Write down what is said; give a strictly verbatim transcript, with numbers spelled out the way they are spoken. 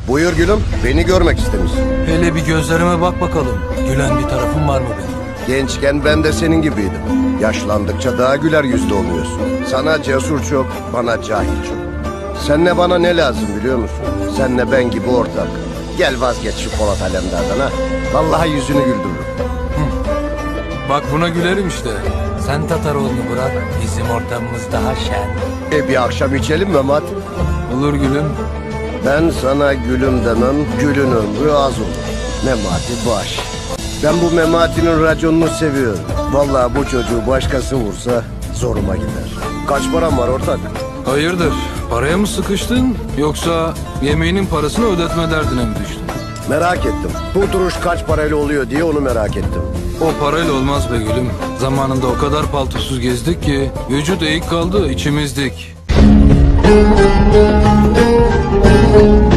Buyur gülüm, beni görmek istemişsin. Hele bir gözlerime bak bakalım. Gülen bir tarafım var mı benim? Gençken ben de senin gibiydim. Yaşlandıkça daha güler yüzlü oluyorsun. Sana cesur çok, bana cahil çok. Senle bana ne lazım biliyor musun? Senle ben gibi ortak. Gel vazgeç şu Polat Alemdar'dan ha. Vallahi yüzünü güldürürüm. Bak buna gülerim işte. Sen Tataroğlu'nu bırak, bizim ortamımız daha şen. E bir akşam içelim Mehmet. Olur gülüm. Ben sana gülüm demem, gülün ömrü az olur. Memati baş. Ben bu Memati'nin raconunu seviyorum. Vallahi bu çocuğu başkası vursa zoruma gider. Kaç param var ortak? Hayırdır? Paraya mı sıkıştın yoksa yemeğinin parasını ödetme derdine mi düştün? Merak ettim. Bu duruş kaç parayla oluyor diye onu merak ettim. O parayla olmaz be gülüm. Zamanında o kadar paltosuz gezdik ki vücut eğik kaldı, içimiz dik.